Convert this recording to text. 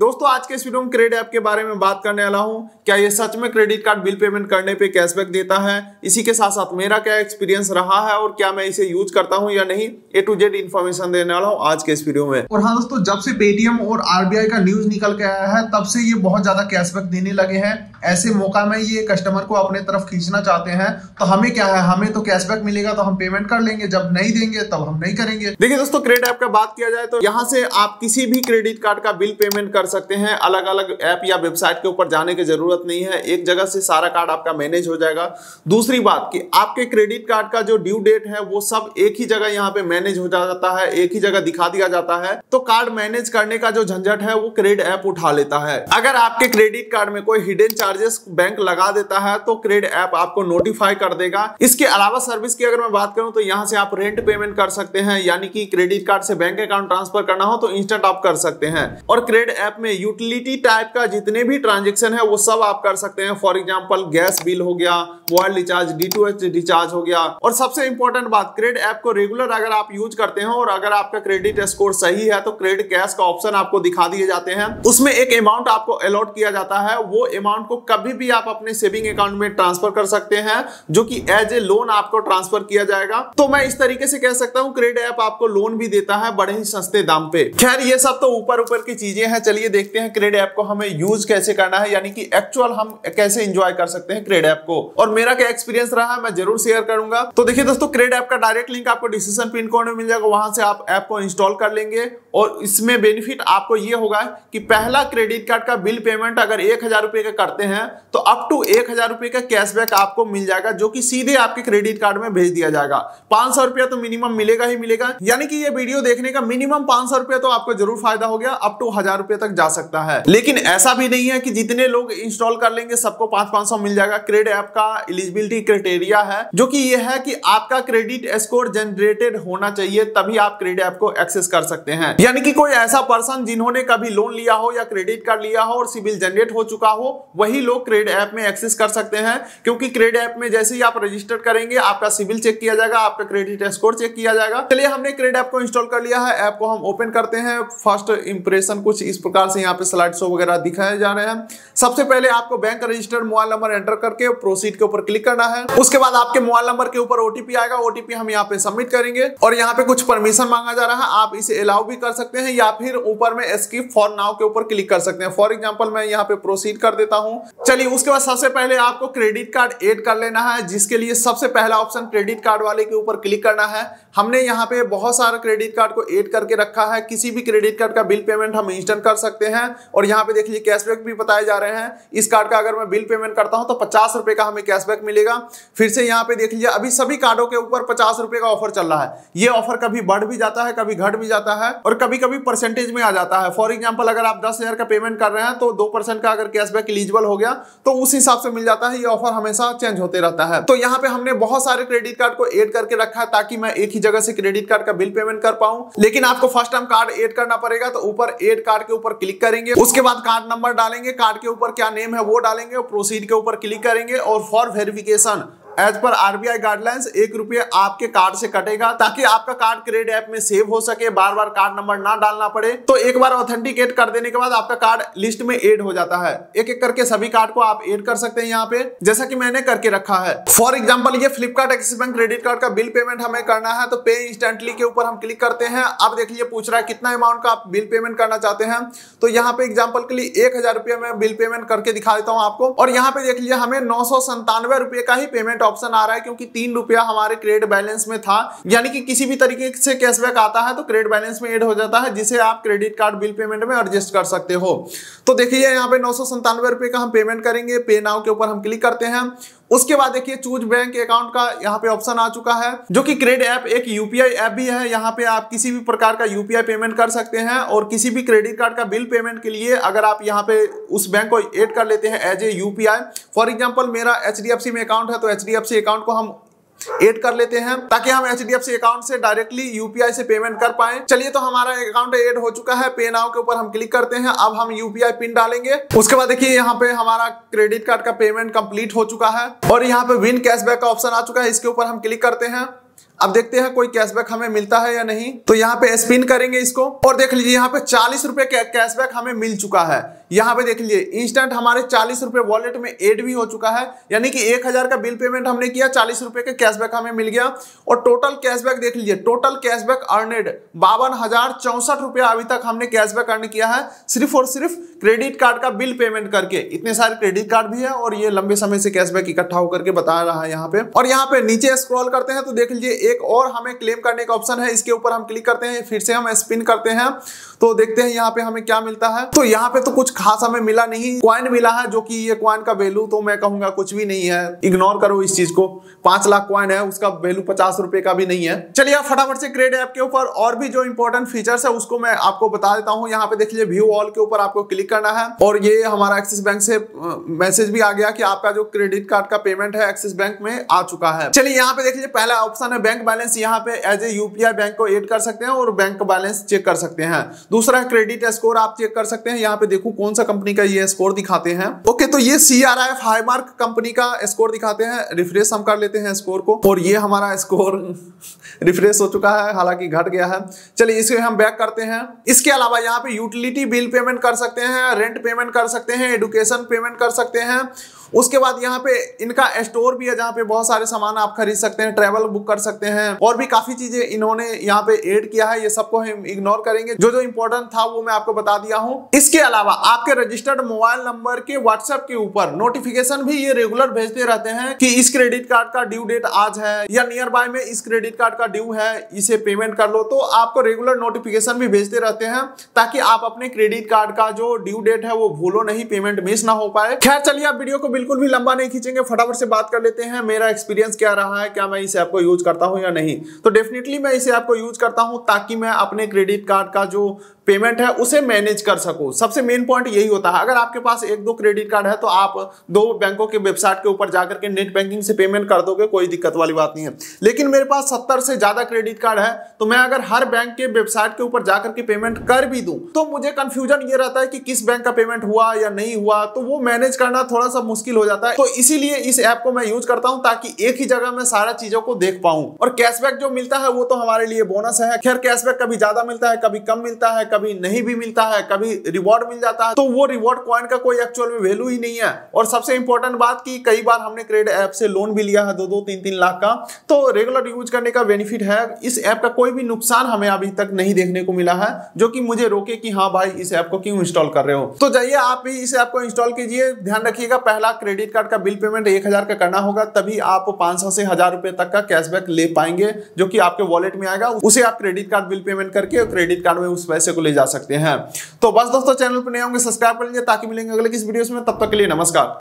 दोस्तों आज के इस वीडियो में क्रेडिट ऐप के बारे में बात करने वाला हूं। क्या ये सच में क्रेडिट कार्ड बिल पेमेंट करने पे कैशबैक देता है, इसी के साथ साथ मेरा क्या एक्सपीरियंस रहा है और क्या मैं इसे यूज करता हूं या नहीं, A to Z इन्फॉर्मेशन देने वाला हूं आज के इस वीडियो में। और हाँ दोस्तों, जब से पेटीएम और RBI का न्यूज निकल के आया है तब से ये बहुत ज्यादा कैशबैक देने लगे हैं। ऐसे मौका में ये कस्टमर को अपने तरफ खींचना चाहते हैं, तो हमें क्या है, हमें तो कैशबैक मिलेगा तो हम पेमेंट कर लेंगे, जब नहीं देंगे तब हम नहीं करेंगे। देखिए दोस्तों, क्रेडिट ऐप का बात किया जाए तो यहाँ से आप किसी भी क्रेडिट कार्ड का बिल पेमेंट कर सकते हैं। अलग अलग ऐप या वेबसाइट के ऊपर जाने की जरूरत नहीं है, एक जगह से सारा कार्ड आपका मैनेज हो जाएगा। दूसरी बात कि आपके क्रेडिट कार्ड का जो ड्यू डेट है वो सब एक ही जगह यहाँ पे मैनेज हो जाता है, एक ही जगह दिखा दिया जाता है। तो कार्ड मैनेज करने का जो झंझट है वो क्रेडिट ऐप उठा लेता है। अगर आपके क्रेडिट कार्ड में कोई हिडन चार्जेस बैंक लगा देता है तो क्रेडिट ऐप आपको नोटिफाई कर देगा। इसके अलावा सर्विस की अगर मैं बात करूं तो यहाँ से आप रेंट पेमेंट कर सकते हैं, यानी कि क्रेडिट कार्ड से बैंक अकाउंट ट्रांसफर करना हो तो इंस्टेंट आप कर सकते हैं। और क्रेडिट ऐप में यूटिलिटी टाइप का जितने भी ट्रांजेक्शन है वो सब आप कर सकते हैं। फॉर एग्जांपल गैस बिल हो गया, मोबाइल रिचार्ज, D2H रिचार्ज हो गया। और सबसे इंपॉर्टेंट बात, क्रेडिट ऐप को रेगुलर अगर आप यूज करते हैं और अगर आपका क्रेडिट स्कोर सही है तो क्रेडिट कैश का ऑप्शन आपको दिखा दिए जाते हैं। उसमें एक अमाउंट आपको अलॉट किया जाता है, वो अमाउंट को कभी भी आप अपने सेविंग अकाउंट में ट्रांसफर कर सकते हैं, जो कि एज ए लोन आपको ट्रांसफर किया जाएगा। तो मैं इस तरीके से कह सकता हूं क्रेडिट ऐप आपको लोन भी देता है बड़े ही सस्ते दाम पे। खैर ये सब तो ऊपर ऊपर की चीजें हैं, चलिए देखते हैं क्रेडिट ऐप को हमें यूज कैसे करना है, यानी कि एक्चुअल हम कैसे एंजॉय कर सकते हैं क्रेडिट ऐप को। और मेरा क्या एक्सपीरियंस रहा है मैं जरूर शेयर करूंगा। तो देखिए दोस्तों, क्रेडिट ऐप का डायरेक्ट लिंक आपको डिस्क्रिप्शन पिन कोड में मिल जाएगा, वहां से आप ऐप को इंस्टॉल कर लेंगे। और इसमें बेनिफिट आपको ये होगा कि पहला क्रेडिट कार्ड का बिल पेमेंट अगर 1000 रुपए का करते हैं तो अप टू 1000 रुपए का कैशबैक आपको मिल जाएगा, जो कि सीधे आपके क्रेडिट कार्ड में भेज दिया जाएगा। 500 रुपया तो मिनिमम मिलेगा ही मिलेगा, यानी कि ये वीडियो देखने का मिनिमम 500 रुपया तो आपको जरूर फायदा हो गया, अप टू 1000 रुपए तक जा सकता है। लेकिन ऐसा भी नहीं है कि जितने लोग इंस्टॉल कर लेंगे सबको 500 मिल जाएगा। क्रेडिट ऐप का एलिजिबिलिटी क्राइटेरिया है, जो कि ये है कि आपका क्रेडिट स्कोर जनरेटेड होना चाहिए, तभी आप क्रेडिट ऐप को एक्सेस कर सकते हैं। यानी कि कोई ऐसा पर्सन जिन्होंने कभी लोन लिया हो या क्रेडिट कार्ड लिया हो और सिबिल जनरेट हो चुका हो, वही लोग क्रेडिट ऐप में एक्सेस कर सकते हैं। क्योंकि क्रेडिट ऐप में जैसे ही आप रजिस्टर करेंगे आपका सिबिल चेक किया जाएगा, आपका क्रेडिट स्कोर चेक किया जाएगा। चलिए हमने क्रेडिट ऐप को इंस्टॉल कर लिया है, ऐप को हम ओपन करते हैं। फर्स्ट इंप्रेशन कुछ इस प्रकार से यहाँ पे स्लाइड शो वगैरह दिखाए जा रहे हैं। सबसे पहले आपको bank registered mobile number enter करके प्रोसीड के ऊपर क्लिक करना है। उसके बाद आपके मोबाइल नंबर के ऊपर OTP आएगा, OTP हम यहाँ पे सबमिट करेंगे। और यहाँ पे कुछ परमिशन मांगा जा रहा है, आप इसे अलाउ भी कर सकते हैं या फिर ऊपर में स्किप फॉर नाउ के ऊपर क्लिक कर सकते हैं। फॉर एग्जांपल मैं यहाँ पे प्रोसीड कर देता हूं। चलिए उसके बाद सबसे पहले आपको क्रेडिट कार्ड ऐड कर लेना है, जिसके लिए सबसे पहला ऑप्शन क्रेडिट कार्ड वाले के ऊपर क्लिक करना है। हमने यहाँ पे बहुत सारे क्रेडिट कार्ड को ऐड करके रखा है, किसी भी क्रेडिट कार्ड का बिल पेमेंट हम इंस्टेंट कर सकते हैं। और यहाँ पे देखिए कैशबैक भी बताए जा रहे हैं। इस कार्ड का अगर मैं बिल पेमेंट करता हूं तो 50 रुपए का हमें कैशबैक मिलेगा। फिर से यहाँ पे देख लीजिए, अभी सभी कार्डों के ऊपर 50 रुपए का ऑफर चल रहा है। ये ऑफर कभी बढ़ भी जाता है, कभी घट भी जाता है और कभी कभी परसेंटेज में आ जाता है। फॉर एग्जांपल अगर आप 10,000 का पेमेंट कर रहे हैं तो 2% का अगर कैशबैक एलिजिबल हो गया तो उस हिसाब से मिल जाता है। ये ऑफर हमेशा चेंज होते रहता है। तो यहाँ पे हमने बहुत सारे क्रेडिट कार्ड को ऐड करके रखा है ताकि मैं एक ही जगह से क्रेडिट कार्ड का बिल पेमेंट कर पाऊं। लेकिन आपको फर्स्ट टाइम कार्ड ऐड करना पड़ेगा, तो ऊपर ऐड कार्ड के ऊपर क्लिक करेंगे। उसके बाद कार्ड नंबर डालेंगे, कार्ड के ऊपर क्या नेम है वो डालेंगे और प्रोसीड के ऊपर क्लिक करेंगे। और for verification as per RBI guidelines 1 रुपया आपके कार्ड से कटेगा, ताकि आपका कार्ड क्रेडिट ऐप में सेव हो सके, बार बार कार्ड नंबर ना डालना पड़े। तो एक बार ऑथेंटिकेट कर देने के बाद आपका कार्ड लिस्ट में ऐड हो जाता है। एक एक करके सभी कार्ड को आप ऐड कर सकते हैं यहाँ पे, जैसा कि मैंने करके रखा है। फॉर एग्जांपल ये Flipkart Axis bank credit card का बिल पेमेंट हमें करना है, तो पे इंस्टेंटली के ऊपर हम क्लिक करते हैं। अब देख लीजिए पूछ रहा है कितना अमाउंट का आप बिल पेमेंट करना चाहते हैं। तो यहाँ पे एग्जाम्पल के लिए 1000 रुपया मैं बिल पेमेंट करके दिखा देता हूँ आपको। और यहाँ पे देख लीजिए हमें 997 रुपये का ही पेमेंट ऑप्शन आ रहा है, क्योंकि 3 रुपया हमारे क्रेडिट बैलेंस में था। यानी कि किसी भी तरीके से कैशबैक आता है तो क्रेडिट बैलेंस में ऐड हो जाता है, जिसे आप क्रेडिट कार्ड बिल पेमेंट में एडजस्ट कर सकते हो। तो देखिए यहाँ पे 997 रुपये का हम पेमेंट करेंगे। पे नाउ के ऊपर हम क्लिक करते हैं। उसके बाद देखिए चूज बैंक अकाउंट का यहाँ पे ऑप्शन आ चुका है, जो कि क्रेडिट ऐप एक UPI ऐप भी है। यहाँ पे आप किसी भी प्रकार का UPI पेमेंट कर सकते हैं। और किसी भी क्रेडिट कार्ड का बिल पेमेंट के लिए अगर आप यहाँ पे उस बैंक को ऐड कर लेते हैं as a UPI, for example मेरा HDFC में अकाउंट है तो HDFC अकाउंट को हम ऐड कर लेते हैं, ताकि हम HDFC अकाउंट से डायरेक्टली UPI से पेमेंट कर पाए। चलिए तो हमारा अकाउंट ऐड हो चुका है। पे नाउ के ऊपर हम क्लिक करते हैं। अब हम UPI पिन डालेंगे। उसके बाद देखिए यहाँ पे हमारा क्रेडिट कार्ड का पेमेंट कंप्लीट हो चुका है और यहाँ पे विन कैशबैक का ऑप्शन आ चुका है, इसके ऊपर हम क्लिक करते हैं। अब देखते हैं कोई कैशबैक हमें मिलता है या नहीं। तो यहाँ पे स्पिन करेंगे इसको और देख लीजिए यहाँ पे 40 रुपए कैशबैक हमें मिल चुका है। यहाँ पे देख लीजिए इंस्टेंट हमारे 40 रुपए वॉलेट में ऐड भी हो चुका है, यानी कि 1000 का बिल पेमेंट हमने किया, 40 रुपए का कैशबैक हमें मिल गया। और टोटल कैशबैक देख लीजिए, टोटल कैशबैक अर्नेड 52,064 रुपया अभी तक हमने कैशबैक अर्न किया है, सिर्फ और सिर्फ क्रेडिट कार्ड का बिल पेमेंट करके। इतने सारे क्रेडिट कार्ड भी है और ये लंबे समय से कैशबैक इकट्ठा होकर के बता रहा है यहाँ पे। और यहाँ पे नीचे स्क्रॉल करते हैं तो देख लीजिए एक और हमें क्लेम करने का ऑप्शन है, इसके ऊपर हम क्लिक करते हैं, फिर से हम स्पिन करते हैं तो देखते हैं यहाँ पे हमें क्या मिलता है। तो यहाँ पे तो कुछ खास हमें मिला नहीं, कॉइन मिला है, जो कि ये कॉइन का वैल्यू तो मैं कहूंगा कुछ भी नहीं है, इग्नोर करो इस चीज को। 5 लाख कॉइन है, उसका वैल्यू 50 रुपए का भी नहीं है। चलिए आप फटाफट से क्रेड ऐप के ऊपर और भी जो इंपॉर्टेंट फीचर्स है उसको मैं आपको बता देता हूँ। यहाँ पे देख लीजिए व्यू ऑल के ऊपर आपको क्लिक करना है और ये हमारा एक्सिस बैंक से मैसेज भी आ गया कि आपका जो क्रेडिट कार्ड का पेमेंट है एक्सिस बैंक में आ चुका है। चलिए यहाँ पे देख लीजिए पहला ऑप्शन है बैंक बैलेंस, यहाँ पे एज ए यूपीआई बैंक को ऐड कर सकते हैं और बैंक बैलेंस चेक कर सकते हैं। दूसरा क्रेडिट स्कोर आप चेक कर सकते हैं, यहाँ पे देखो कौन सा कंपनी का ये स्कोर दिखाते हैं। ओके, तो ये CRIF हाईमार्क कंपनी का स्कोर दिखाते हैं। रिफ्रेश हम कर लेते हैं स्कोर को और ये हमारा स्कोर रिफ्रेश हो चुका है, हालांकि घट गया है। चलिए इसे हम बैक करते हैं। इसके अलावा यहाँ पे यूटिलिटी बिल पेमेंट कर सकते हैं, रेंट पेमेंट कर सकते हैं, एडुकेशन पेमेंट कर सकते हैं। उसके बाद यहाँ पे इनका स्टोर भी है जहाँ पे बहुत सारे सामान आप खरीद सकते हैं, ट्रैवल बुक कर सकते हैं और भी काफी चीजें इन्होंने यहाँ पे ऐड किया है। ये सबको हम इग्नोर करेंगे, जो जो इंपॉर्टेंट था वो मैं आपको बता दिया हूँ। इसके अलावा आपके रजिस्टर्ड मोबाइल नंबर के व्हाट्सएप के ऊपर नोटिफिकेशन भी ये रेगुलर भेजते रहते हैं कि इस क्रेडिट कार्ड का ड्यू डेट आज है या नियर बाय में इस क्रेडिट कार्ड का ड्यू है, इसे पेमेंट कर लो। तो आपको रेगुलर नोटिफिकेशन भी भेजते रहते हैं ताकि आप अपने क्रेडिट कार्ड का जो ड्यू डेट है वो भूलो नहीं, पेमेंट मिस ना हो पाए। खैर चलिए आप वीडियो को बिल्कुल भी लंबा नहीं खींचेंगे, फटाफट से बात कर लेते हैं मेरा एक्सपीरियंस क्या रहा है, क्या मैं इसे आपको यूज करता हूं या नहीं। तो डेफिनेटली मैं इसे आपको यूज करता हूं ताकि मैं अपने क्रेडिट कार्ड का जो पेमेंट है उसे मैनेज कर सकूं। सबसे मेन पॉइंट यही होता है। अगर आपके पास 1-2 क्रेडिट कार्ड है तो आप 2 बैंकों के वेबसाइट के ऊपर जाकर के नेट बैंकिंग से पेमेंट कर दोगे, कोई दिक्कत वाली बात नहीं है। लेकिन मेरे पास 70 से ज्यादा क्रेडिट कार्ड है, तो मैं अगर हर बैंक के वेबसाइट के ऊपर जाकर के पेमेंट कर भी दूं तो मुझे कंफ्यूजन ये रहता है कि किस बैंक का पेमेंट हुआ या नहीं हुआ, तो वो मैनेज करना थोड़ा सा मुश्किल हो जाता है। तो इसीलिए इस ऐप को मैं यूज करता हूं ताकि एक ही जगह में सारा चीजों को देख पाऊं। और कैशबैक जो मिलता है वो तो हमारे लिए बोनस है। खैर कैशबैक कभी ज्यादा मिलता है, कभी कम मिलता है, कभी नहीं भी मिलता है, कभी रिवॉर्ड मिल जाता है। तो वो रिवॉर्ड कॉइन का कोई एक्चुअल में वैल्यू ही नहीं है। और सबसे इंपॉर्टेंट बात कि कई बार हमने क्रेडिट ऐप से लोन भी लिया है 2-2, 3-3 लाख का, तो रेगुलर यूज करने का बेनिफिट है। इस ऐप का कोई भी नुकसान हमें अभी तक नहीं देखने को मिला है जो कि मुझे रोके कि हाँ भाई इस ऐप को क्यों इंस्टॉल कर रहे हो। तो जाइए आप भी इस ऐप को इंस्टॉल कीजिए। ध्यान रखिएगा पहला क्रेडिट कार्ड का बिल पेमेंट 1000 का करना होगा, तभी आप 500 से 1000 रुपए तक का कैशबैक ले पाएंगे जो कि आपके वॉलेट में आएगा। उसे आप क्रेडिट कार्ड बिल पेमेंट करके क्रेडिट कार्ड में उस पैसे को ले जा सकते हैं। तो बस दोस्तों चैनल पर नए होंगे सब्सक्राइब कर लीजिए ताकि मिलेंगे अगले किस वीडियो में। तब तक के लिए नमस्कार।